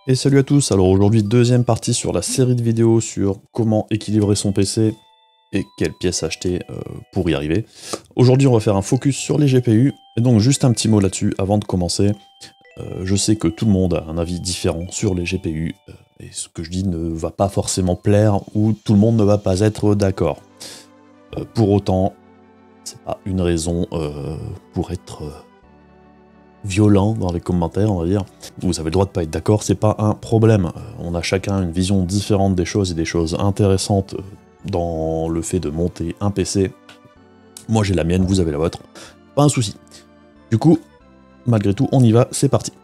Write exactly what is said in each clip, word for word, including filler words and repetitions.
Et salut à tous, alors aujourd'hui deuxième partie sur la série de vidéos sur comment équilibrer son P C et quelles pièces acheter euh, pour y arriver. Aujourd'hui on va faire un focus sur les G P U, et donc juste un petit mot là-dessus avant de commencer. Euh, je sais que tout le monde a un avis différent sur les G P U, euh, et ce que je dis ne va pas forcément plaire ou tout le monde ne va pas être d'accord. Euh, pour autant, c'est pas une raison euh, pour être... Euh, violent dans les commentaires, on va dire. Vous avez le droit de pas être d'accord, c'est pas un problème. On a chacun une vision différente des choses et des choses intéressantes dans le fait de monter un P C. Moi j'ai la mienne, vous avez la vôtre. Pas un souci. Du coup, malgré tout, on y va, c'est parti.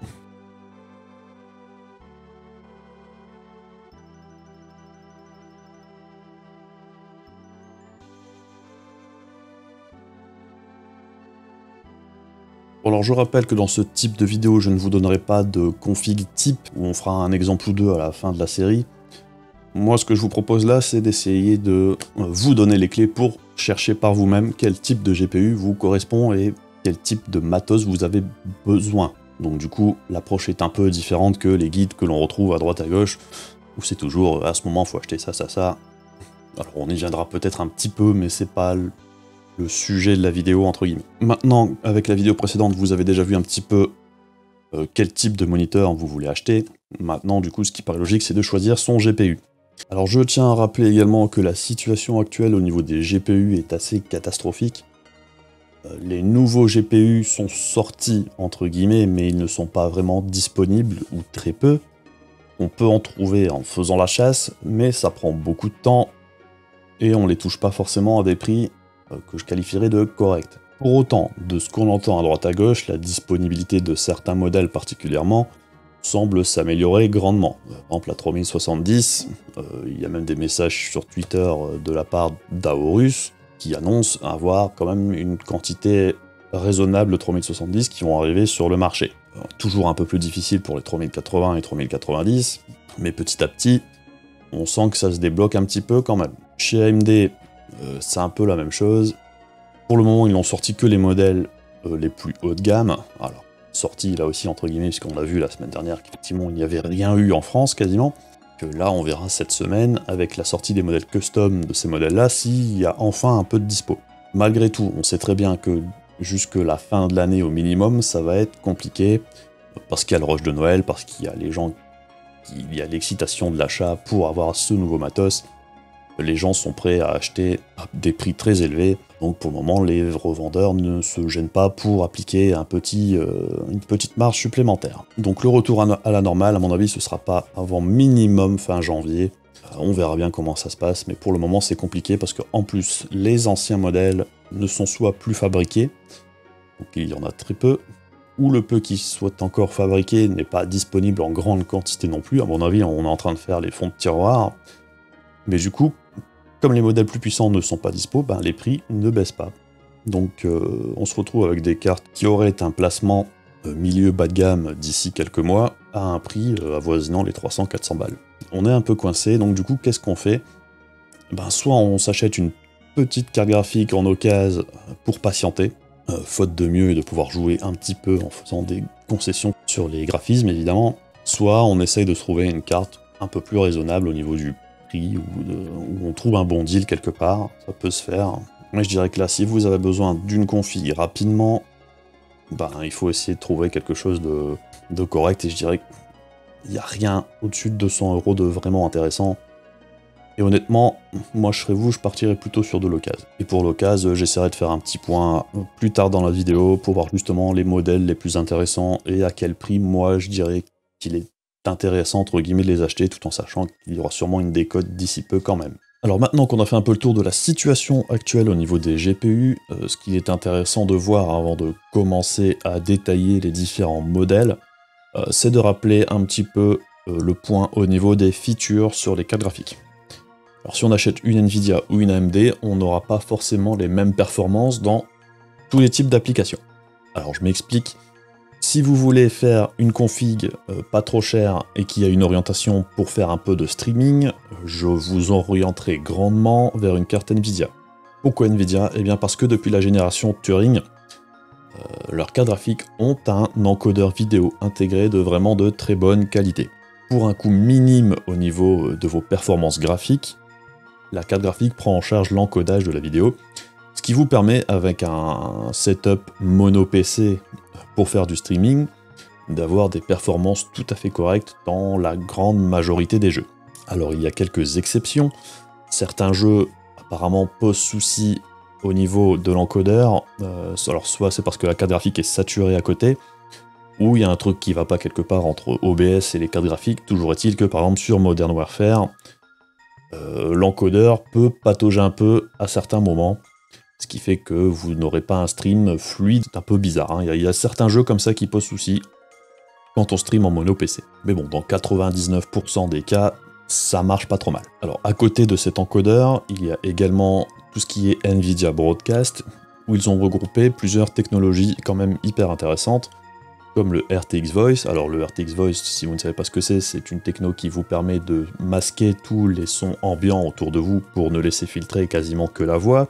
Alors je rappelle que dans ce type de vidéo, je ne vous donnerai pas de config type, où on fera un exemple ou deux à la fin de la série. Moi ce que je vous propose là, c'est d'essayer de vous donner les clés pour chercher par vous-même quel type de G P U vous correspond et quel type de matos vous avez besoin. Donc du coup, l'approche est un peu différente que les guides que l'on retrouve à droite à gauche, où c'est toujours à ce moment faut acheter ça, ça, ça. Alors on y viendra peut-être un petit peu, mais c'est pas le le sujet de la vidéo, entre guillemets. Maintenant, avec la vidéo précédente, vous avez déjà vu un petit peu euh, quel type de moniteur vous voulez acheter. Maintenant, du coup, ce qui paraît logique, c'est de choisir son G P U. Alors, je tiens à rappeler également que la situation actuelle au niveau des G P U est assez catastrophique. Euh, les nouveaux G P U sont sortis, entre guillemets, mais ils ne sont pas vraiment disponibles, ou très peu. On peut en trouver en faisant la chasse, mais ça prend beaucoup de temps, et on les touche pas forcément à des prix que je qualifierais de correct. Pour autant, de ce qu'on entend à droite à gauche, la disponibilité de certains modèles particulièrement semble s'améliorer grandement. Par exemple la trois mille soixante-dix, euh, il y a même des messages sur Twitter de la part d'Aorus qui annoncent avoir quand même une quantité raisonnable de trois mille soixante-dix qui vont arriver sur le marché. Alors, toujours un peu plus difficile pour les trois mille quatre-vingts et trois mille quatre-vingt-dix, mais petit à petit, on sent que ça se débloque un petit peu quand même. Chez A M D, Euh, c'est un peu la même chose. Pour le moment, ils n'ont sorti que les modèles euh, les plus haut de gamme. Alors, sorti là aussi, entre guillemets, puisqu'on a vu la semaine dernière qu'effectivement, il n'y avait rien eu en France, quasiment. Que là, on verra cette semaine, avec la sortie des modèles custom de ces modèles-là, s'il y a enfin un peu de dispo. Malgré tout, on sait très bien que jusque la fin de l'année au minimum, ça va être compliqué, parce qu'il y a le rush de Noël, parce qu'il y a les gens, il y a l'excitation de l'achat pour avoir ce nouveau matos. Les gens sont prêts à acheter à des prix très élevés, donc pour le moment les revendeurs ne se gênent pas pour appliquer un petit, euh, une petite marge supplémentaire. Donc le retour à la normale, à mon avis, ce sera pas avant minimum fin janvier. Euh, on verra bien comment ça se passe, mais pour le moment c'est compliqué parce qu'en plus les anciens modèles ne sont soit plus fabriqués, donc il y en a très peu, ou le peu qui soit encore fabriqué n'est pas disponible en grande quantité non plus. À mon avis, on est en train de faire les fonds de tiroir, mais du coup, comme les modèles plus puissants ne sont pas dispo, ben les prix ne baissent pas. Donc euh, on se retrouve avec des cartes qui auraient un placement euh, milieu bas de gamme d'ici quelques mois à un prix euh, avoisinant les trois cents à quatre cents balles. On est un peu coincé, donc du coup qu'est-ce qu'on fait? Ben soit on s'achète une petite carte graphique en occasion pour patienter, euh, faute de mieux et de pouvoir jouer un petit peu en faisant des concessions sur les graphismes évidemment, soit on essaye de trouver une carte un peu plus raisonnable au niveau du Ou, de, où on trouve un bon deal quelque part, ça peut se faire. Mais je dirais que là, si vous avez besoin d'une config rapidement, ben, il faut essayer de trouver quelque chose de, de correct, et je dirais qu'il n'y a rien au-dessus de deux cents euros de vraiment intéressant. Et honnêtement, moi je serais vous, je partirais plutôt sur de l'occasion. Et pour l'occasion, j'essaierai de faire un petit point plus tard dans la vidéo pour voir justement les modèles les plus intéressants et à quel prix moi je dirais qu'il est intéressant entre guillemets de les acheter, tout en sachant qu'il y aura sûrement une décote d'ici peu quand même. Alors maintenant qu'on a fait un peu le tour de la situation actuelle au niveau des G P U, euh, ce qui est intéressant de voir avant de commencer à détailler les différents modèles, euh, c'est de rappeler un petit peu euh, le point au niveau des features sur les cartes graphiques. Alors si on achète une Nvidia ou une A M D, on n'aura pas forcément les mêmes performances dans tous les types d'applications. Alors je m'explique. Si vous voulez faire une config euh, pas trop chère et qui a une orientation pour faire un peu de streaming, je vous orienterai grandement vers une carte Nvidia. Pourquoi Nvidia? Eh bien parce que depuis la génération Turing, euh, leurs cartes graphiques ont un encodeur vidéo intégré de vraiment de très bonne qualité. pour un coût minime au niveau de vos performances graphiques, la carte graphique prend en charge l'encodage de la vidéo, ce qui vous permet, avec un setup mono P C pour faire du streaming, d'avoir des performances tout à fait correctes dans la grande majorité des jeux. Alors il y a quelques exceptions, certains jeux apparemment posent souci au niveau de l'encodeur, euh, alors soit c'est parce que la carte graphique est saturée à côté, ou il y a un truc qui va pas quelque part entre O B S et les cartes graphiques. Toujours est-il que par exemple sur Modern Warfare, euh, l'encodeur peut patauger un peu à certains moments, ce qui fait que vous n'aurez pas un stream fluide, un peu bizarre, hein. Il y a, il y a certains jeux comme ça qui posent souci quand on stream en mono P C. Mais bon, dans quatre-vingt-dix-neuf pour cent des cas, ça marche pas trop mal. Alors, à côté de cet encodeur, il y a également tout ce qui est NVIDIA Broadcast, où ils ont regroupé plusieurs technologies quand même hyper intéressantes, comme le R T X Voice. Alors, le R T X Voice, si vous ne savez pas ce que c'est, c'est une techno qui vous permet de masquer tous les sons ambiants autour de vous pour ne laisser filtrer quasiment que la voix.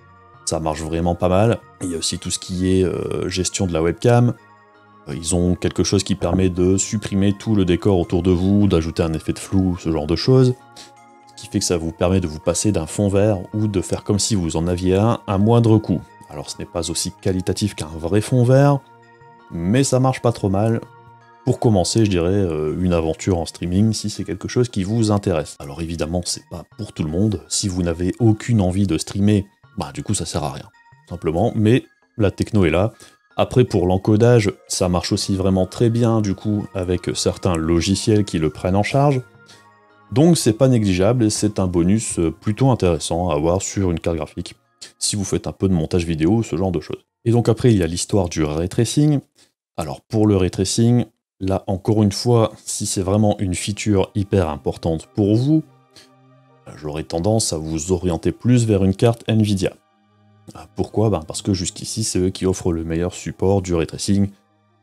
Ça marche vraiment pas mal. Il y a aussi tout ce qui est euh, gestion de la webcam. Ils ont quelque chose qui permet de supprimer tout le décor autour de vous, d'ajouter un effet de flou, ce genre de choses. Ce qui fait que ça vous permet de vous passer d'un fond vert ou de faire comme si vous en aviez un à moindre coût. Alors ce n'est pas aussi qualitatif qu'un vrai fond vert, mais ça marche pas trop mal. Pour commencer, je dirais, une aventure en streaming si c'est quelque chose qui vous intéresse. Alors évidemment, c'est pas pour tout le monde. Si vous n'avez aucune envie de streamer, bah du coup ça sert à rien, simplement. Mais la techno est là. Après, pour l'encodage, ça marche aussi vraiment très bien, du coup, avec certains logiciels qui le prennent en charge. Donc c'est pas négligeable et c'est un bonus plutôt intéressant à avoir sur une carte graphique, si vous faites un peu de montage vidéo, ce genre de choses. Et donc après, il y a l'histoire du ray tracing. Alors pour le ray tracing, là encore une fois, si c'est vraiment une feature hyper importante pour vous, j'aurais tendance à vous orienter plus vers une carte NVIDIA. Pourquoi? Ben parce que jusqu'ici, c'est eux qui offrent le meilleur support du ray tracing,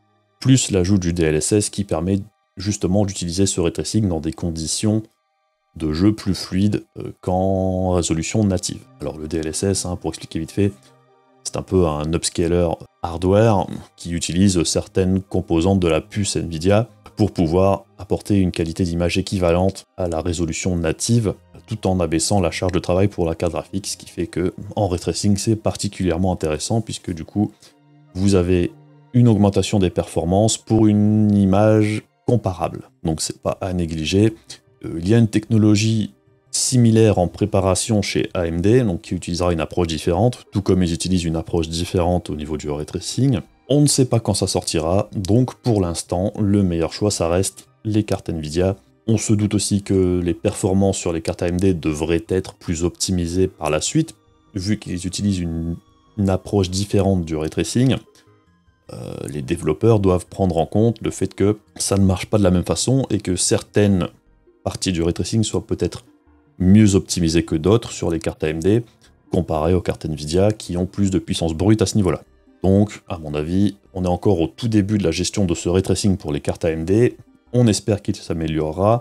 plus l'ajout du D L S S qui permet justement d'utiliser ce ray tracing dans des conditions de jeu plus fluides qu'en résolution native. Alors le D L S S, hein, pour expliquer vite fait, c'est un peu un upscaler hardware qui utilise certaines composantes de la puce NVIDIA pour pouvoir apporter une qualité d'image équivalente à la résolution native, tout en abaissant la charge de travail pour la carte graphique, ce qui fait que en ray tracing c'est particulièrement intéressant puisque du coup vous avez une augmentation des performances pour une image comparable. Donc c'est pas à négliger. Euh, il y a une technologie similaire en préparation chez A M D, donc qui utilisera une approche différente, tout comme ils utilisent une approche différente au niveau du ray tracing. On ne sait pas quand ça sortira, donc pour l'instant, le meilleur choix, ça reste les cartes NVIDIA. On se doute aussi que les performances sur les cartes A M D devraient être plus optimisées par la suite, vu qu'ils utilisent une, une approche différente du ray tracing. Euh, les développeurs doivent prendre en compte le fait que ça ne marche pas de la même façon et que certaines parties du ray tracing soient peut-être mieux optimisées que d'autres sur les cartes A M D, comparées aux cartes NVIDIA qui ont plus de puissance brute à ce niveau-là. Donc, à mon avis, on est encore au tout début de la gestion de ce ray tracing pour les cartes A M D. On espère qu'il s'améliorera.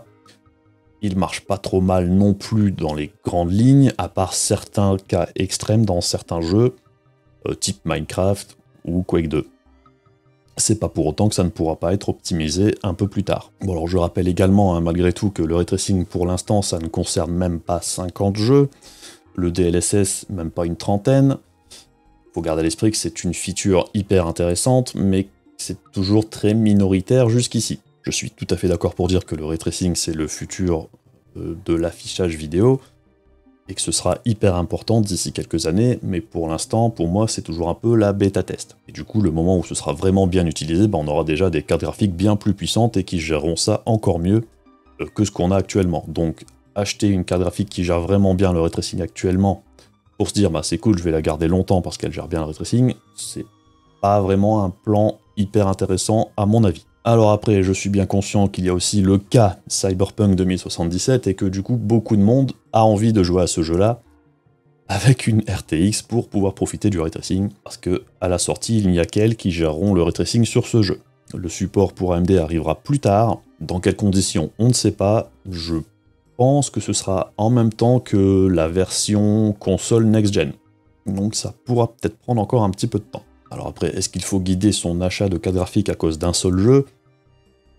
Il marche pas trop mal non plus dans les grandes lignes, à part certains cas extrêmes dans certains jeux, euh, type Minecraft ou Quake deux. C'est pas pour autant que ça ne pourra pas être optimisé un peu plus tard. Bon alors je rappelle également, hein, malgré tout, que le ray tracing pour l'instant ça ne concerne même pas cinquante jeux, le D L S S même pas une trentaine. Faut garder à l'esprit que c'est une feature hyper intéressante, mais c'est toujours très minoritaire jusqu'ici. Je suis tout à fait d'accord pour dire que le ray tracing c'est le futur de l'affichage vidéo, et que ce sera hyper important d'ici quelques années, mais pour l'instant, pour moi, c'est toujours un peu la bêta test. Et du coup, le moment où ce sera vraiment bien utilisé, ben, on aura déjà des cartes graphiques bien plus puissantes et qui géreront ça encore mieux que ce qu'on a actuellement. Donc, acheter une carte graphique qui gère vraiment bien le ray tracing actuellement, pour se dire, bah c'est cool, je vais la garder longtemps parce qu'elle gère bien le ray tracing, c'est pas vraiment un plan hyper intéressant à mon avis. Alors après, je suis bien conscient qu'il y a aussi le cas Cyberpunk deux mille soixante-dix-sept et que du coup, beaucoup de monde a envie de jouer à ce jeu-là avec une R T X pour pouvoir profiter du ray tracing, parce que à la sortie, il n'y a qu'elles qui géreront le ray tracing sur ce jeu. Le support pour A M D arrivera plus tard, dans quelles conditions, on ne sait pas. Je pense que ce sera en même temps que la version console next-gen, donc ça pourra peut-être prendre encore un petit peu de temps. Alors après, est-ce qu'il faut guider son achat de carte graphique à cause d'un seul jeu?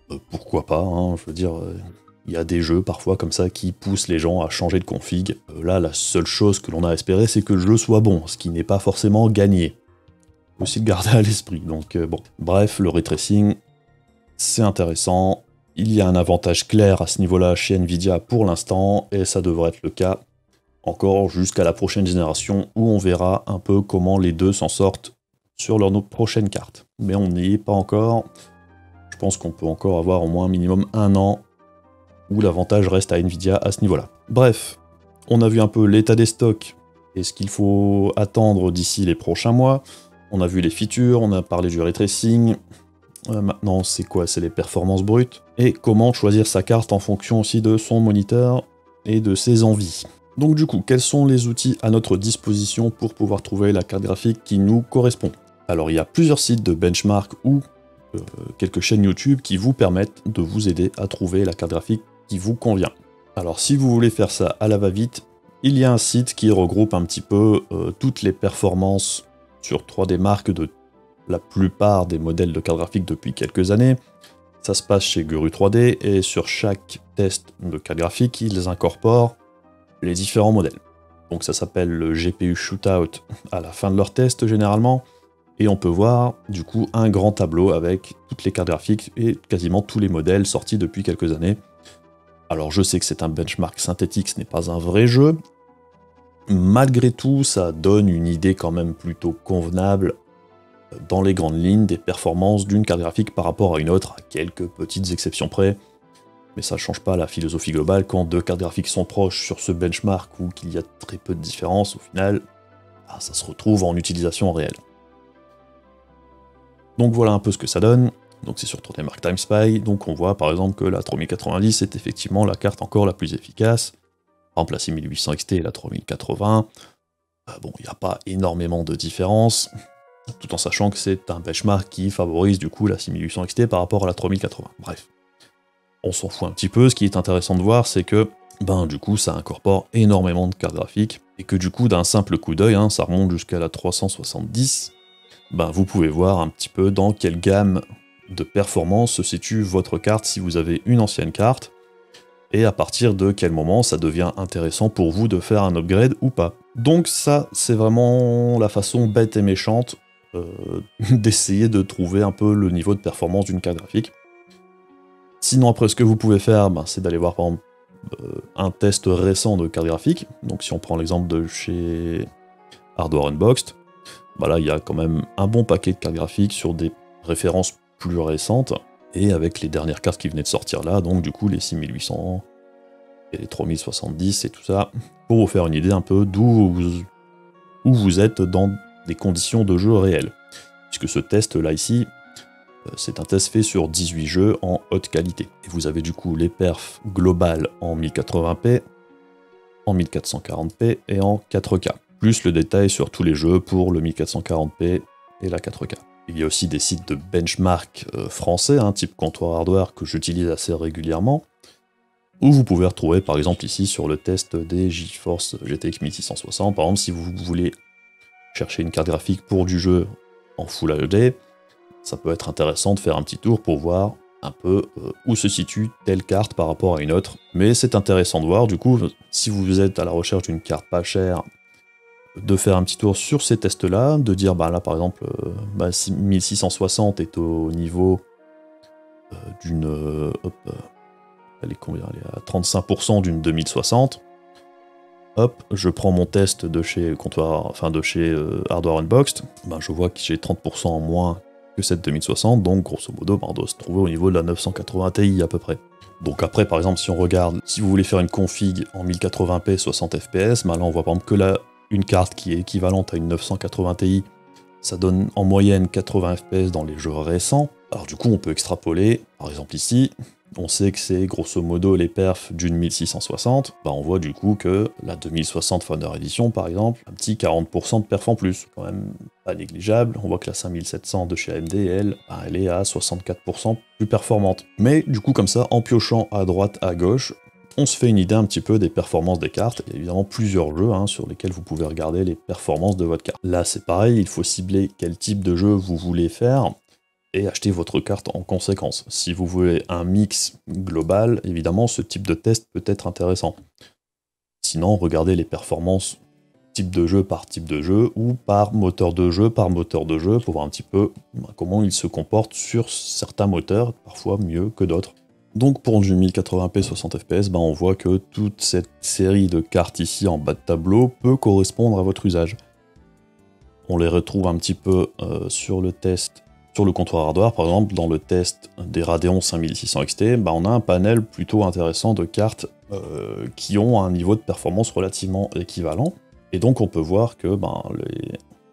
euh, pourquoi pas, hein, je veux dire, il euh, y a des jeux parfois comme ça qui poussent les gens à changer de config. Euh, là, la seule chose que l'on a à espérer, c'est que le jeu soit bon, ce qui n'est pas forcément gagné. Faut aussi le garder à l'esprit, donc euh, bon. Bref, le ray tracing, c'est intéressant. Il y a un avantage clair à ce niveau-là chez Nvidia pour l'instant, et ça devrait être le cas encore jusqu'à la prochaine génération, où on verra un peu comment les deux s'en sortent sur leur prochaine carte. Mais on n'y est pas encore. Je pense qu'on peut encore avoir au moins un minimum un an où l'avantage reste à Nvidia à ce niveau-là. Bref, on a vu un peu l'état des stocks et ce qu'il faut attendre d'ici les prochains mois. On a vu les features, on a parlé du ray tracing. Euh, maintenant, c'est quoi? C'est les performances brutes. Et comment choisir sa carte en fonction aussi de son moniteur et de ses envies. Donc du coup, quels sont les outils à notre disposition pour pouvoir trouver la carte graphique qui nous correspond? Alors il y a plusieurs sites de benchmark ou euh, quelques chaînes YouTube qui vous permettent de vous aider à trouver la carte graphique qui vous convient. Alors si vous voulez faire ça à la va-vite, il y a un site qui regroupe un petit peu euh, toutes les performances sur trois D Mark de la plupart des modèles de carte graphique depuis quelques années. Ça se passe chez Guru trois D et sur chaque test de carte graphique, ils incorporent les différents modèles. Donc ça s'appelle le G P U Shootout à la fin de leur test généralement, et on peut voir du coup un grand tableau avec toutes les cartes graphiques et quasiment tous les modèles sortis depuis quelques années. Alors je sais que c'est un benchmark synthétique, ce n'est pas un vrai jeu, malgré tout ça donne une idée quand même plutôt convenable dans les grandes lignes des performances d'une carte graphique par rapport à une autre, à quelques petites exceptions près. Mais ça ne change pas la philosophie globale. Quand deux cartes graphiques sont proches sur ce benchmark ou qu'il y a très peu de différence, au final, ah, ça se retrouve en utilisation réelle. Donc voilà un peu ce que ça donne. Donc c'est sur trois D Mark Time Spy. Donc on voit par exemple que la trois mille quatre-vingt-dix est effectivement la carte encore la plus efficace. Par exemple la six mille huit cents X T et la trois mille quatre-vingts. Euh, bon, il n'y a pas énormément de différence, tout en sachant que c'est un benchmark qui favorise du coup la six mille huit cents X T par rapport à la trois mille quatre-vingts. Bref. On s'en fout un petit peu, ce qui est intéressant de voir, c'est que, ben du coup, ça incorpore énormément de cartes graphiques, et que du coup, d'un simple coup d'œil, hein, ça remonte jusqu'à la trois cent soixante-dix, ben vous pouvez voir un petit peu dans quelle gamme de performance se situe votre carte si vous avez une ancienne carte, et à partir de quel moment ça devient intéressant pour vous de faire un upgrade ou pas. Donc ça, c'est vraiment la façon bête et méchante euh, d'essayer de trouver un peu le niveau de performance d'une carte graphique. Sinon, après, ce que vous pouvez faire, ben, c'est d'aller voir, par exemple, euh, un test récent de carte graphique. Donc, si on prend l'exemple de chez Hardware Unboxed, ben là, il y a quand même un bon paquet de cartes graphiques sur des références plus récentes, et avec les dernières cartes qui venaient de sortir là, donc du coup, les six mille huit cents et les trois mille soixante-dix et tout ça, pour vous faire une idée un peu d'où vous, où vous êtes dans des conditions de jeu réelles. Puisque ce test-là, ici, c'est un test fait sur dix-huit jeux en haute qualité. Et vous avez du coup les perfs globales en mille quatre-vingts p, en mille quatre cent quarante p et en quatre K. Plus le détail sur tous les jeux pour le mille quatre cent quarante p et la quatre K. Il y a aussi des sites de benchmark euh, français, hein, type Comptoir Hardware, que j'utilise assez régulièrement, où vous pouvez retrouver par exemple ici sur le test des GeForce G T X mille six cent soixante, par exemple si vous voulez chercher une carte graphique pour du jeu en Full H D, ça peut être intéressant de faire un petit tour pour voir un peu euh, où se situe telle carte par rapport à une autre. Mais c'est intéressant de voir, du coup, si vous êtes à la recherche d'une carte pas chère, de faire un petit tour sur ces tests-là, de dire, bah là par exemple, euh, bah, mille six cent soixante est au niveau euh, d'une... Euh, hop, euh, elle est combien? Elle est à trente-cinq pour cent d'une deux mille soixante. Hop, je prends mon test de chez comptoir, enfin de chez euh, Hardware Unboxed, bah, je vois que j'ai trente pour cent en moins que cette deux mille soixante, donc grosso modo, bah, on doit se trouver au niveau de la neuf cent quatre-vingts Ti à peu près. Donc après, par exemple, si on regarde, si vous voulez faire une config en mille quatre-vingts p soixante F P S, bah là on voit par exemple que là, une carte qui est équivalente à une neuf cent quatre-vingts Ti, ça donne en moyenne quatre-vingts F P S dans les jeux récents. Alors du coup, on peut extrapoler, par exemple ici, on sait que c'est grosso modo les perfs d'une mille six cent soixante, bah on voit du coup que la deux mille soixante Founder Edition par exemple, un petit quarante pour cent de perf en plus, quand même pas négligeable. On voit que la cinq mille sept cents de chez A M D, elle, bah elle est à soixante-quatre pour cent plus performante. Mais du coup comme ça, en piochant à droite, à gauche, on se fait une idée un petit peu des performances des cartes. Il y a évidemment plusieurs jeux hein, sur lesquels vous pouvez regarder les performances de votre carte. Là c'est pareil, il faut cibler quel type de jeu vous voulez faire. et achetez votre carte en conséquence. Si vous voulez un mix global, évidemment, ce type de test peut être intéressant. Sinon, regardez les performances type de jeu par type de jeu, ou par moteur de jeu par moteur de jeu, pour voir un petit peu comment ils se comportent sur certains moteurs, parfois mieux que d'autres. Donc pour du mille quatre-vingts p soixante F P S, ben on voit que toute cette série de cartes ici en bas de tableau peut correspondre à votre usage. On les retrouve un petit peu euh, sur le test, sur le comptoir hardware, par exemple dans le test des Radeon cinq mille six cents X T, ben on a un panel plutôt intéressant de cartes euh, qui ont un niveau de performance relativement équivalent. Et donc on peut voir que ben, les,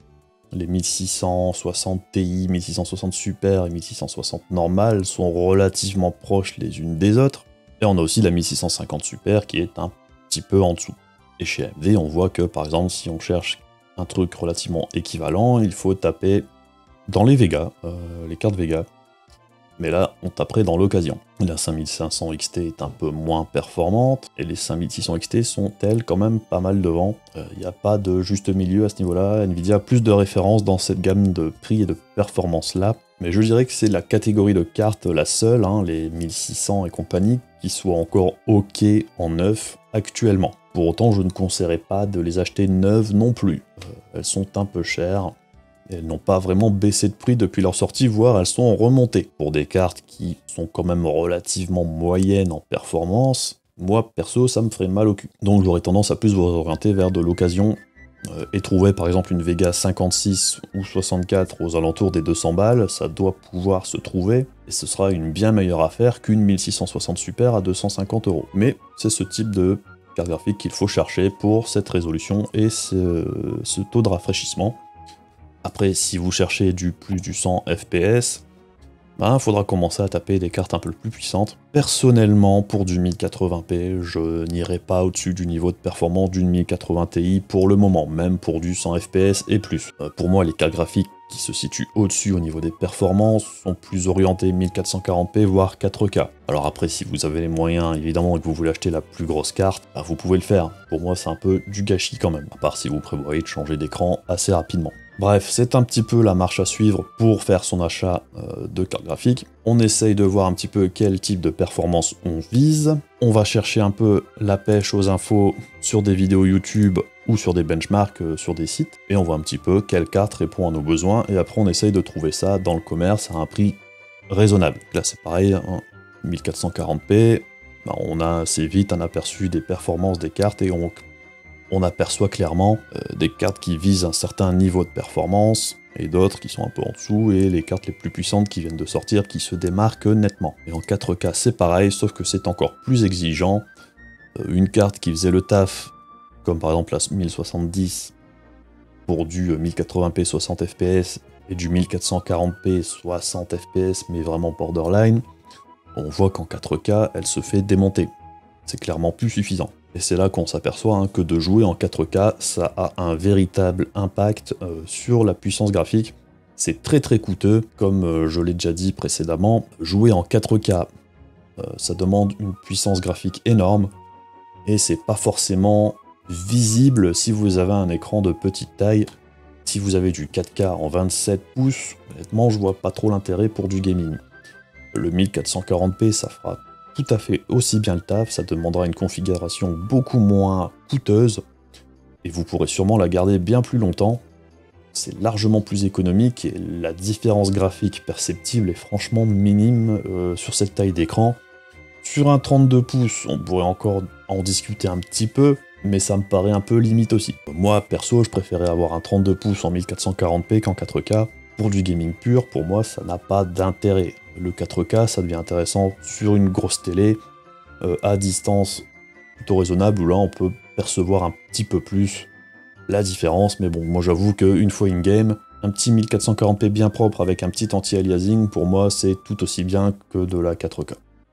les mille six cent soixante Ti, mille six cent soixante Super et mille six cent soixante normales sont relativement proches les unes des autres. Et on a aussi la mille six cent cinquante Super qui est un petit peu en dessous. Et chez A M D, on voit que par exemple si on cherche un truc relativement équivalent, il faut taper dans les Vega, euh, les cartes Vega. Mais là, on taperait dans l'occasion. La cinq mille cinq cents X T est un peu moins performante, et les cinq mille six cents X T sont, elles, quand même pas mal devant. Il euh, n'y a pas de juste milieu à ce niveau-là. Nvidia a plus de références dans cette gamme de prix et de performance-là. Mais je dirais que c'est la catégorie de cartes la seule, hein, les mille six cents et compagnie, qui soit encore OK en neuf actuellement. Pour autant, je ne conseillerais pas de les acheter neuves non plus. Euh, elles sont un peu chères. Elles n'ont pas vraiment baissé de prix depuis leur sortie, voire elles sont remontées. Pour des cartes qui sont quand même relativement moyennes en performance, moi perso ça me ferait mal au cul. Donc j'aurais tendance à plus vous orienter vers de l'occasion euh, et trouver par exemple une Vega cinquante-six ou soixante-quatre aux alentours des deux cents balles, ça doit pouvoir se trouver, et ce sera une bien meilleure affaire qu'une mille six cent soixante Super à deux cent cinquante euros. Mais c'est ce type de carte graphique qu'il faut chercher pour cette résolution et ce, ce taux de rafraîchissement. Après, si vous cherchez du plus du cent F P S, ben, il faudra commencer à taper des cartes un peu plus puissantes. Personnellement, pour du mille quatre-vingts p, je n'irai pas au-dessus du niveau de performance d'une mille quatre-vingts Ti pour le moment, même pour du cent F P S et plus. Euh, pour moi, les cartes graphiques qui se situent au-dessus au niveau des performances sont plus orientées mille quatre cent quarante p, voire quatre K. Alors après, si vous avez les moyens, évidemment, et que vous voulez acheter la plus grosse carte, ben, vous pouvez le faire. Pour moi, c'est un peu du gâchis quand même, à part si vous prévoyez de changer d'écran assez rapidement. Bref, c'est un petit peu la marche à suivre pour faire son achat euh, de carte graphique. On essaye de voir un petit peu quel type de performance on vise. On va chercher un peu la pêche aux infos sur des vidéos YouTube ou sur des benchmarks euh, sur des sites. Et on voit un petit peu quelle carte répond à nos besoins. Et après, on essaye de trouver ça dans le commerce à un prix raisonnable. Là, c'est pareil, hein, mille quatre cent quarante p, ben, on a assez vite un aperçu des performances des cartes et on... on aperçoit clairement euh, des cartes qui visent un certain niveau de performance, et d'autres qui sont un peu en dessous, et les cartes les plus puissantes qui viennent de sortir qui se démarquent nettement. Et en quatre K c'est pareil, sauf que c'est encore plus exigeant. Euh, une carte qui faisait le taf, comme par exemple la mille soixante-dix, pour du mille quatre-vingts p soixante F P S, et du mille quatre cent quarante p soixante F P S, mais vraiment borderline, on voit qu'en quatre K, elle se fait démonter. C'est clairement plus suffisant. Et c'est là qu'on s'aperçoit hein, que de jouer en quatre K, ça a un véritable impact euh, sur la puissance graphique. C'est très très coûteux, comme euh, je l'ai déjà dit précédemment. Jouer en quatre K, euh, ça demande une puissance graphique énorme, et c'est pas forcément visible si vous avez un écran de petite taille. Si vous avez du quatre K en vingt-sept pouces, honnêtement je vois pas trop l'intérêt pour du gaming. Le mille quatre cent quarante p, ça fera tout à fait aussi bien le taf, ça demandera une configuration beaucoup moins coûteuse, et vous pourrez sûrement la garder bien plus longtemps. C'est largement plus économique, et la différence graphique perceptible est franchement minime euh, sur cette taille d'écran. Sur un trente-deux pouces, on pourrait encore en discuter un petit peu, mais ça me paraît un peu limite aussi. Moi, perso, je préférais avoir un trente-deux pouces en mille quatre cent quarante p qu'en quatre K. Pour du gaming pur, pour moi, ça n'a pas d'intérêt. Le quatre K, ça devient intéressant sur une grosse télé, euh, à distance plutôt raisonnable, où là, on peut percevoir un petit peu plus la différence. Mais bon, moi, j'avoue qu'une fois in-game, un petit mille quatre cent quarante p bien propre avec un petit anti-aliasing, pour moi, c'est tout aussi bien que de la quatre K.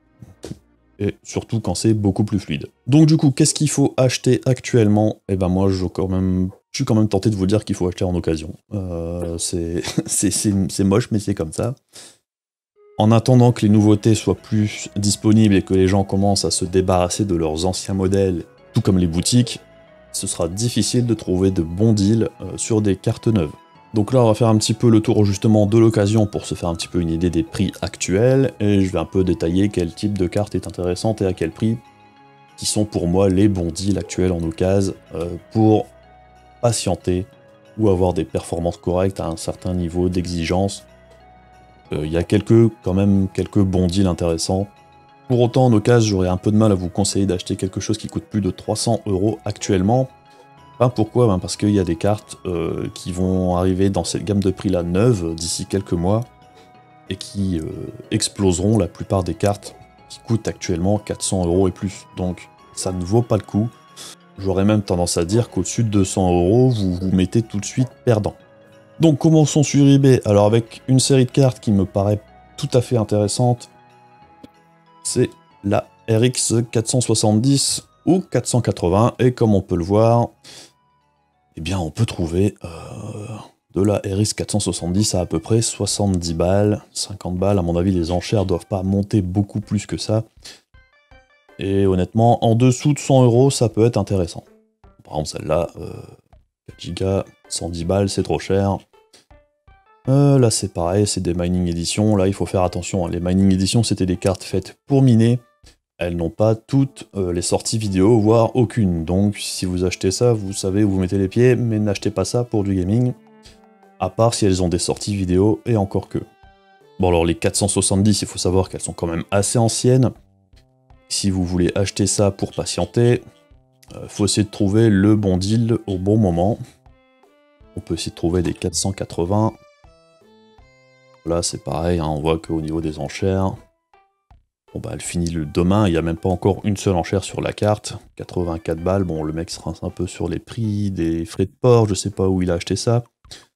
Et surtout quand c'est beaucoup plus fluide. Donc du coup, qu'est-ce qu'il faut acheter actuellement? Eh ben moi, je, quand même, je suis quand même tenté de vous dire qu'il faut acheter en occasion. Euh, c'est moche, mais c'est comme ça. En attendant que les nouveautés soient plus disponibles et que les gens commencent à se débarrasser de leurs anciens modèles, tout comme les boutiques, ce sera difficile de trouver de bons deals euh, sur des cartes neuves. Donc là, on va faire un petit peu le tour justement de l'occasion pour se faire un petit peu une idée des prix actuels, et je vais un peu détailler quel type de carte est intéressante et à quel prix, qui sont pour moi les bons deals actuels en occasion euh, pour patienter ou avoir des performances correctes à un certain niveau d'exigence. Il euh, y a quelques, quand même quelques bons deals intéressants. Pour autant, en occasion, j'aurais un peu de mal à vous conseiller d'acheter quelque chose qui coûte plus de trois cents euros actuellement. Ben pourquoi ben Parce qu'il y a des cartes euh, qui vont arriver dans cette gamme de prix-là neuve d'ici quelques mois et qui euh, exploseront la plupart des cartes qui coûtent actuellement quatre cents euros et plus. Donc ça ne vaut pas le coup. J'aurais même tendance à dire qu'au-dessus de deux cents euros, vous vous mettez tout de suite perdant. Donc commençons sur eBay. Alors avec une série de cartes qui me paraît tout à fait intéressante, c'est la R X quatre cent soixante-dix ou quatre cent quatre-vingts, et comme on peut le voir, eh bien on peut trouver euh, de la R X quatre cent soixante-dix à à peu près soixante-dix balles, cinquante balles. À mon avis, les enchères doivent pas monter beaucoup plus que ça. Et honnêtement, en dessous de cent euros, ça peut être intéressant. Par exemple, celle-là, euh, quatre gigas, cent dix balles, c'est trop cher. Euh, là, c'est pareil, c'est des mining editions. Là, il faut faire attention. Hein. Les mining editions, c'était des cartes faites pour miner. Elles n'ont pas toutes euh, les sorties vidéo, voire aucune. Donc, si vous achetez ça, vous savez où vous mettez les pieds, mais n'achetez pas ça pour du gaming. À part si elles ont des sorties vidéo, et encore que. Bon, alors, les quatre cent soixante-dix, il faut savoir qu'elles sont quand même assez anciennes. Si vous voulez acheter ça pour patienter, il euh, faut essayer de trouver le bon deal au bon moment. On peut essayer de trouver des quatre cent quatre-vingts. Là, c'est pareil, hein, on voit qu'au niveau des enchères, bon bah elle finit le demain, il n'y a même pas encore une seule enchère sur la carte. quatre-vingt-quatre balles, bon le mec se rince un peu sur les prix, des frais de port, je sais pas où il a acheté ça.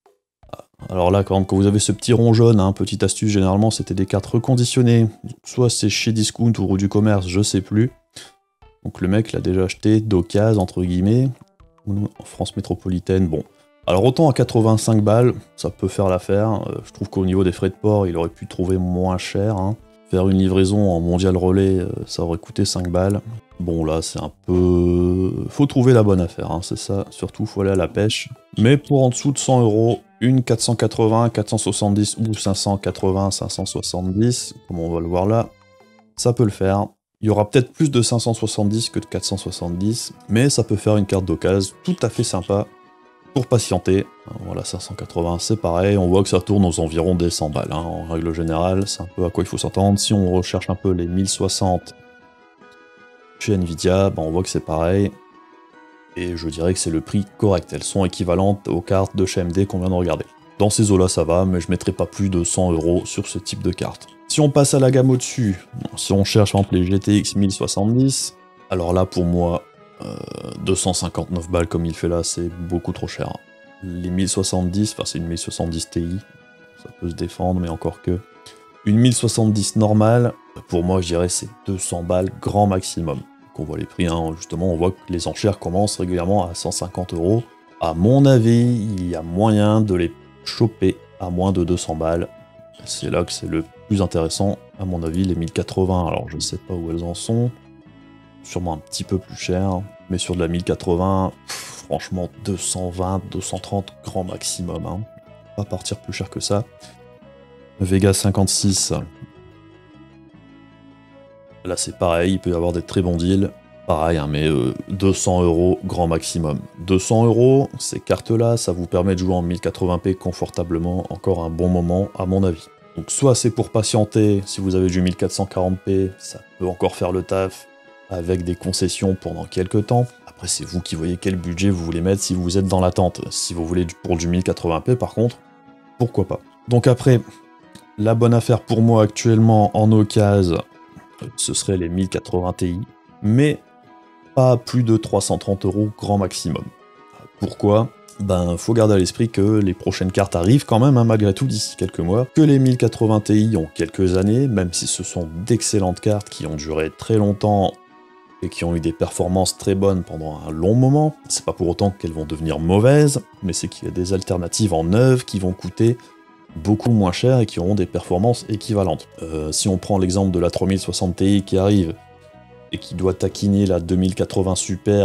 Alors là, quand, quand vous avez ce petit rond jaune, hein, petite astuce, généralement c'était des cartes reconditionnées. Soit c'est chez Discount ou Rue du Commerce, je sais plus. Donc le mec l'a déjà acheté d'occasion, entre guillemets, en France métropolitaine, bon. Alors autant à quatre-vingt-cinq balles, ça peut faire l'affaire. Euh, je trouve qu'au niveau des frais de port, il aurait pu trouver moins cher. Hein. Faire une livraison en mondial relais, euh, ça aurait coûté cinq balles. Bon là, c'est un peu... Faut trouver la bonne affaire, hein, c'est ça. Surtout, faut aller à la pêche. Mais pour en dessous de cent euros, une quatre cent quatre-vingts, quatre cent soixante-dix ou cinq cent quatre-vingts, cinq cent soixante-dix, comme on va le voir là, ça peut le faire. Il y aura peut-être plus de cinq cent soixante-dix que de quatre cent soixante-dix, mais ça peut faire une carte d'occasion tout à fait sympa. Pour patienter, voilà, cinq cent quatre-vingts, c'est pareil, on voit que ça tourne aux environs des cent balles, hein. En règle générale, c'est un peu à quoi il faut s'attendre. Si on recherche un peu les mille soixante chez Nvidia, ben on voit que c'est pareil, et je dirais que c'est le prix correct, elles sont équivalentes aux cartes de chez A M D qu'on vient de regarder. Dans ces eaux-là, ça va, mais je mettrai pas plus de cent euros sur ce type de carte. Si on passe à la gamme au-dessus, si on cherche par exemple les G T X mille soixante-dix, alors là, pour moi, Euh, deux cent cinquante-neuf balles comme il fait là, c'est beaucoup trop cher. Les mille soixante-dix, enfin c'est une mille soixante-dix Ti, ça peut se défendre, mais encore que. Une mille soixante-dix normale, pour moi je dirais c'est deux cents balles grand maximum. Donc on voit les prix, hein, justement, on voit que les enchères commencent régulièrement à cent cinquante euros. À mon avis, il y a moyen de les choper à moins de deux cents balles. C'est là que c'est le plus intéressant, à mon avis, les mille quatre-vingts, alors je sais pas où elles en sont. Sûrement un petit peu plus cher, mais sur de la mille quatre-vingts, pff, franchement deux cent vingt, deux cent trente grand maximum, hein. Pas partir plus cher que ça. Vega cinquante-six, là c'est pareil, il peut y avoir des très bons deals, pareil, hein, mais euh, deux cents euros grand maximum. deux cents euros, ces cartes-là, ça vous permet de jouer en mille quatre-vingts p confortablement, encore un bon moment à mon avis. Donc soit c'est pour patienter, si vous avez du mille quatre cent quarante p, ça peut encore faire le taf, avec des concessions pendant quelques temps. Après, c'est vous qui voyez quel budget vous voulez mettre si vous êtes dans l'attente. Si vous voulez pour du mille quatre-vingts p, par contre, pourquoi pas. Donc après, la bonne affaire pour moi actuellement en occasion, ce serait les mille quatre-vingts Ti, mais pas plus de trois cent trente euros grand maximum. Pourquoi ? Ben, faut garder à l'esprit que les prochaines cartes arrivent quand même, hein, malgré tout, d'ici quelques mois, que les mille quatre-vingts Ti ont quelques années, même si ce sont d'excellentes cartes qui ont duré très longtemps et qui ont eu des performances très bonnes pendant un long moment. C'est pas pour autant qu'elles vont devenir mauvaises, mais c'est qu'il y a des alternatives en neuve qui vont coûter beaucoup moins cher et qui auront des performances équivalentes. Euh, si on prend l'exemple de la trois mille soixante Ti qui arrive et qui doit taquiner la deux mille quatre-vingts Super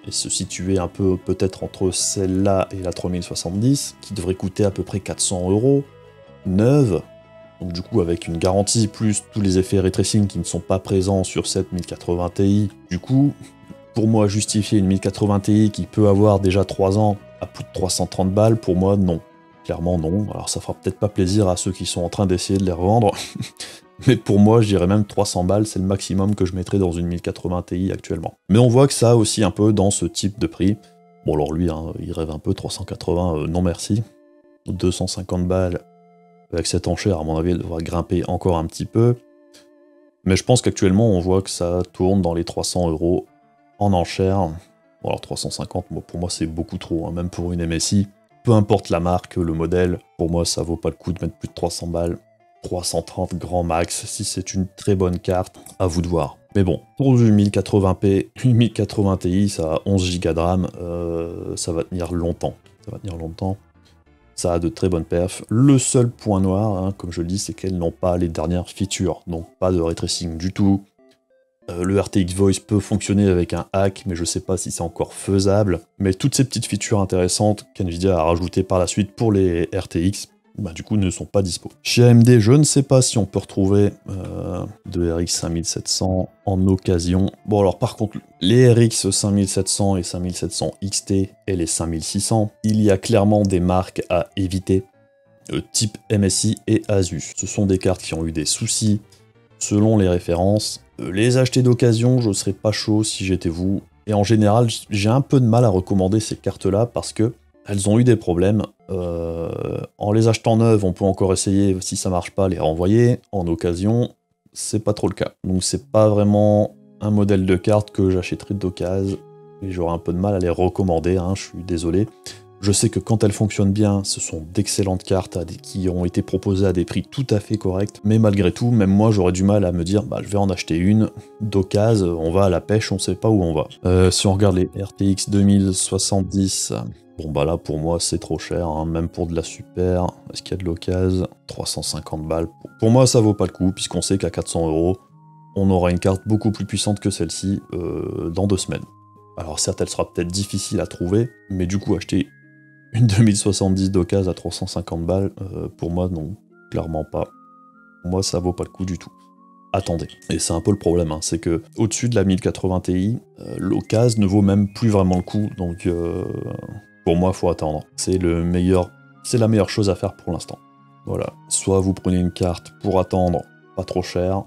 et se situer un peu peut-être entre celle-là et la trois mille soixante-dix, qui devrait coûter à peu près quatre cents euros, neuve, donc du coup avec une garantie plus tous les effets ray tracing qui ne sont pas présents sur cette mille quatre-vingts Ti, du coup, pour moi justifier une mille quatre-vingts Ti qui peut avoir déjà trois ans à plus de trois cent trente balles, pour moi non, clairement non, alors ça fera peut-être pas plaisir à ceux qui sont en train d'essayer de les revendre, mais pour moi, je dirais même trois cents balles, c'est le maximum que je mettrais dans une mille quatre-vingts Ti actuellement. Mais on voit que ça aussi un peu dans ce type de prix. Bon alors lui, hein, il rêve un peu, trois cent quatre-vingts, euh, non merci. deux cent cinquante balles, avec cette enchère, à mon avis, elle devra grimper encore un petit peu. Mais je pense qu'actuellement, on voit que ça tourne dans les trois cents euros en enchère. Bon alors trois cent cinquante, bon, pour moi c'est beaucoup trop, hein, même pour une M S I. Peu importe la marque, le modèle, pour moi ça vaut pas le coup de mettre plus de trois cents balles. trois cent trente grand max, si c'est une très bonne carte, à vous de voir. Mais bon, pour du mille quatre-vingts p, une mille quatre-vingts Ti, ça a onze giga de RAM, euh, ça va tenir longtemps. Ça va tenir longtemps. Ça a de très bonnes perfs. Le seul point noir, hein, comme je le dis, c'est qu'elles n'ont pas les dernières features. Donc pas de ray tracing du tout. Euh, le R T X Voice peut fonctionner avec un hack, mais je sais pas si c'est encore faisable. Mais toutes ces petites features intéressantes qu'NVIDIA a rajoutées par la suite pour les R T X, bah, du coup ne sont pas dispo. Chez A M D, je ne sais pas si on peut retrouver euh, de R X cinq mille sept cents en occasion. Bon alors par contre, les R X cinq mille sept cents et cinq mille sept cents X T et les cinq mille six cents, il y a clairement des marques à éviter, euh, type M S I et Asus. Ce sont des cartes qui ont eu des soucis selon les références. Euh, les acheter d'occasion, je ne serais pas chaud si j'étais vous. Et en général, j'ai un peu de mal à recommander ces cartes-là parce que elles ont eu des problèmes. Euh, en les achetant neuves, on peut encore essayer, si ça marche pas, les renvoyer. En occasion, c'est pas trop le cas. Donc c'est pas vraiment un modèle de carte que j'achèterais d'occasion. Et j'aurais un peu de mal à les recommander, hein, je suis désolé. Je sais que quand elles fonctionnent bien, ce sont d'excellentes cartes à des, qui ont été proposées à des prix tout à fait corrects. Mais malgré tout, même moi, j'aurais du mal à me dire, bah, je vais en acheter une d'occasion, on va à la pêche, on sait pas où on va. Euh, si on regarde les R T X deux mille soixante-dix... Bon bah là pour moi c'est trop cher, hein, même pour de la super, est-ce qu'il y a de l'occasion? trois cent cinquante balles, pour moi ça vaut pas le coup, puisqu'on sait qu'à quatre cents euros, on aura une carte beaucoup plus puissante que celle-ci euh, dans deux semaines. Alors certes elle sera peut-être difficile à trouver, mais du coup acheter une deux mille soixante-dix d'occasion à trois cent cinquante balles, euh, pour moi non, clairement pas. Pour moi ça vaut pas le coup du tout. Attendez. Et c'est un peu le problème, hein, c'est que au-dessus de la mille quatre-vingts Ti, euh, l'occasion ne vaut même plus vraiment le coup, donc... Euh, pour moi, faut attendre. C'est le meilleur, c'est la meilleure chose à faire pour l'instant. Voilà. Soit vous prenez une carte pour attendre, pas trop cher.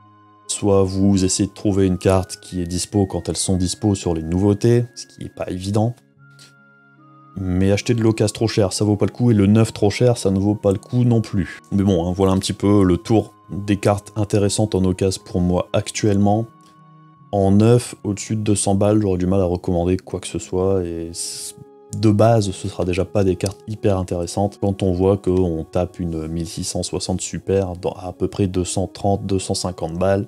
Soit vous essayez de trouver une carte qui est dispo quand elles sont dispo sur les nouveautés, ce qui est pas évident. Mais acheter de l'occasion trop cher, ça vaut pas le coup, et le neuf trop cher, ça ne vaut pas le coup non plus. Mais bon, hein, voilà un petit peu le tour des cartes intéressantes en occasion pour moi actuellement. En neuf, au-dessus de deux cents balles, j'aurais du mal à recommander quoi que ce soit, et de base, ce sera déjà pas des cartes hyper intéressantes quand on voit qu'on tape une mille six cent soixante super dans à peu près deux cent trente à deux cent cinquante balles.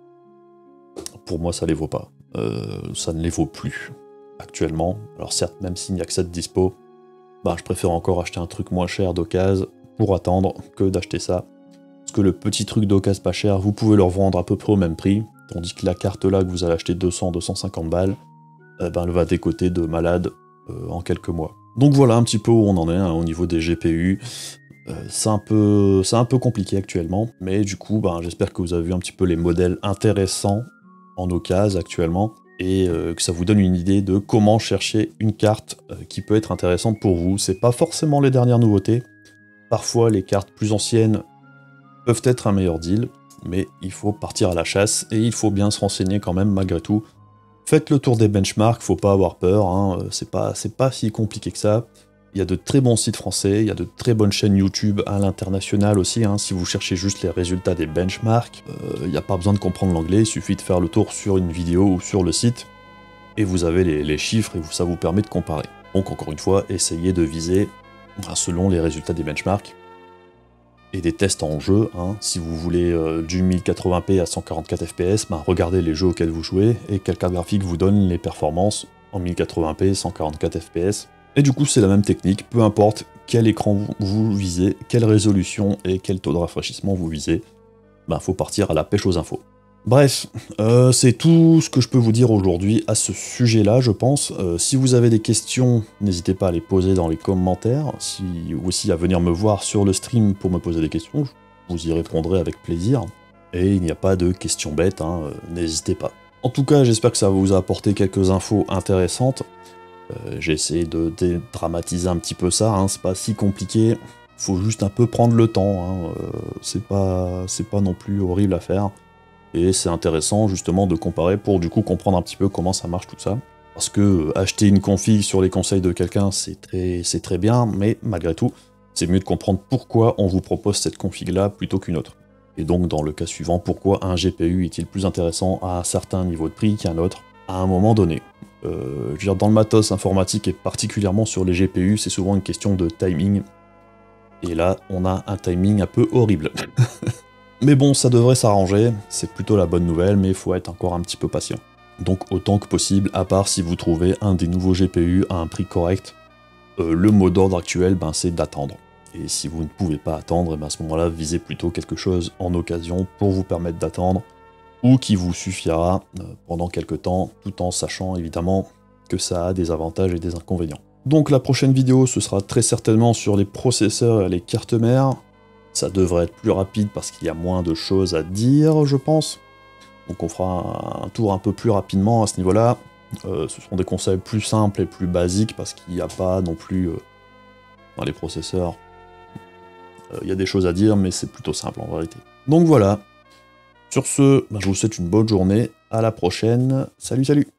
Pour moi, ça les vaut pas. Euh, ça ne les vaut plus actuellement. Alors certes, même s'il n'y a que ça de dispo, bah, je préfère encore acheter un truc moins cher d'occasion pour attendre que d'acheter ça. Parce que le petit truc d'occasion pas cher, vous pouvez le revendre à peu près au même prix, tandis que la carte là que vous allez acheter deux cents à deux cent cinquante balles, eh ben, elle va décoter de malade euh, en quelques mois. Donc voilà un petit peu où on en est hein, au niveau des G P U. Euh, c'est un peu, c'est un peu compliqué actuellement, mais du coup, ben, j'espère que vous avez vu un petit peu les modèles intéressants en occasion actuellement, et euh, que ça vous donne une idée de comment chercher une carte euh, qui peut être intéressante pour vous. C'est pas forcément les dernières nouveautés, parfois les cartes plus anciennes peuvent être un meilleur deal, mais il faut partir à la chasse, et il faut bien se renseigner quand même malgré tout. Faites le tour des benchmarks, faut pas avoir peur, hein, c'est pas, c'est pas si compliqué que ça. Il y a de très bons sites français, il y a de très bonnes chaînes YouTube à l'international aussi, hein, si vous cherchez juste les résultats des benchmarks, euh, il n'y a pas besoin de comprendre l'anglais, il suffit de faire le tour sur une vidéo ou sur le site, et vous avez les, les chiffres et ça vous permet de comparer. Donc encore une fois, essayez de viser selon les résultats des benchmarks, et des tests en jeu, hein. Si vous voulez euh, du mille quatre-vingts p à cent quarante-quatre F P S, bah, regardez les jeux auxquels vous jouez, et quelle carte graphique vous donne les performances en mille quatre-vingts p, cent quarante-quatre F P S. Et du coup c'est la même technique, peu importe quel écran vous, vous visez, quelle résolution et quel taux de rafraîchissement vous visez, bah, faut partir à la pêche aux infos. Bref, euh, c'est tout ce que je peux vous dire aujourd'hui à ce sujet-là, je pense. Euh, si vous avez des questions, n'hésitez pas à les poser dans les commentaires, si, ou aussi à venir me voir sur le stream pour me poser des questions, je vous y répondrai avec plaisir. Et il n'y a pas de questions bêtes, hein, euh, n'hésitez pas. En tout cas, j'espère que ça vous a apporté quelques infos intéressantes. Euh, J'ai essayé de dédramatiser un petit peu ça, hein, c'est pas si compliqué. Faut juste un peu prendre le temps, hein, euh, c'est pas, c'est pas non plus horrible à faire. Et c'est intéressant justement de comparer pour du coup comprendre un petit peu comment ça marche tout ça. Parce que euh, acheter une config sur les conseils de quelqu'un, c'est très, c'est très bien, mais malgré tout, c'est mieux de comprendre pourquoi on vous propose cette config-là plutôt qu'une autre. Et donc dans le cas suivant, pourquoi un G P U est-il plus intéressant à un certain niveau de prix qu'un autre à un moment donné. Euh, je veux dire, dans le matos informatique et particulièrement sur les G P U, c'est souvent une question de timing. Et là, on a un timing un peu horrible. Mais bon, ça devrait s'arranger, c'est plutôt la bonne nouvelle, mais il faut être encore un petit peu patient. Donc autant que possible, à part si vous trouvez un des nouveaux G P U à un prix correct, euh, le mot d'ordre actuel, ben, c'est d'attendre. Et si vous ne pouvez pas attendre, ben, à ce moment-là, visez plutôt quelque chose en occasion pour vous permettre d'attendre, ou qui vous suffira euh, pendant quelques temps, tout en sachant évidemment que ça a des avantages et des inconvénients. Donc la prochaine vidéo, ce sera très certainement sur les processeurs et les cartes mères. Ça devrait être plus rapide parce qu'il y a moins de choses à dire, je pense. Donc on fera un tour un peu plus rapidement à ce niveau-là. Euh, ce seront des conseils plus simples et plus basiques parce qu'il n'y a pas non plus... Euh, dans les processeurs, euh, il y a des choses à dire, mais c'est plutôt simple en vérité. Donc voilà. Sur ce, ben, je vous souhaite une bonne journée. À la prochaine. Salut, salut!